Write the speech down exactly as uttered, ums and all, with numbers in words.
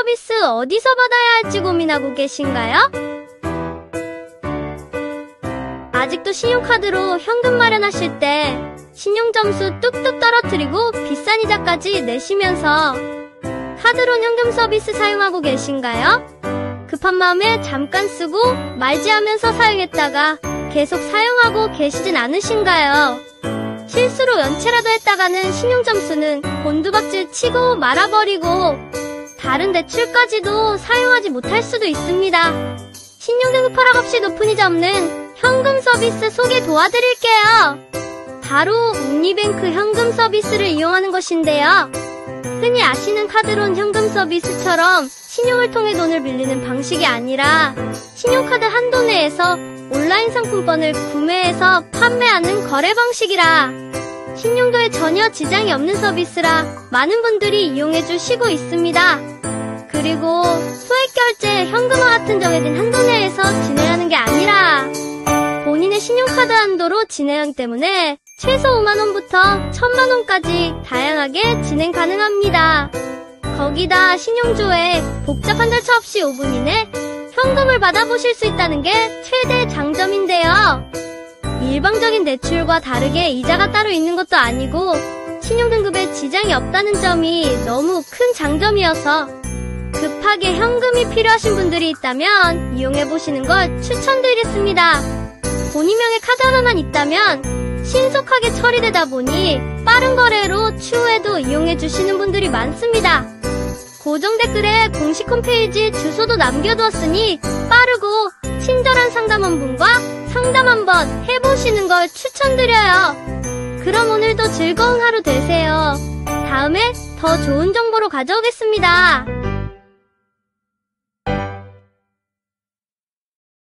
서비스 어디서 받아야 할지 고민하고 계신가요? 아직도 신용카드로 현금 마련하실 때 신용점수 뚝뚝 떨어뜨리고 비싼 이자까지 내시면서 카드론 현금 서비스 사용하고 계신가요? 급한 마음에 잠깐 쓰고 말지 하면서 사용했다가 계속 사용하고 계시진 않으신가요? 실수로 연체라도 했다가는 신용점수는 곤두박질 치고 말아버리고 다른 대출까지도 사용하지 못할 수도 있습니다. 신용등급 허락 없이 높은 이자 없는 현금 서비스 소개 도와드릴게요. 바로 옥니뱅크 현금 서비스를 이용하는 것인데요. 흔히 아시는 카드론 현금 서비스처럼 신용을 통해 돈을 빌리는 방식이 아니라 신용카드 한도 내에서 온라인 상품권을 구매해서 판매하는 거래 방식이라 신용도에 전혀 지장이 없는 서비스라 많은 분들이 이용해 주시고 있습니다. 그리고 소액결제, 현금화 같은 정해진 한도 내에서 진행하는 게 아니라 본인의 신용카드 한도로 진행하기 때문에 최소 오만 원부터 천만 원까지 다양하게 진행 가능합니다. 거기다 신용조회 복잡한 절차 없이 오 분 이내 현금을 받아보실 수 있다는 게 최대 장점인데요. 일방적인 대출과 다르게 이자가 따로 있는 것도 아니고 신용등급에 지장이 없다는 점이 너무 큰 장점이어서 급하게 현금이 필요하신 분들이 있다면 이용해보시는 걸 추천드리겠습니다. 본인명의 카드 하나만 있다면 신속하게 처리되다 보니 빠른 거래로 추후에도 이용해주시는 분들이 많습니다. 고정 댓글에 공식 홈페이지 주소도 남겨두었으니 빠르고 친절한 상담원분과 상담 한번 해보시는 걸 추천드려요. 그럼 오늘도 즐거운 하루 되세요. 다음에 더 좋은 정보로 가져오겠습니다.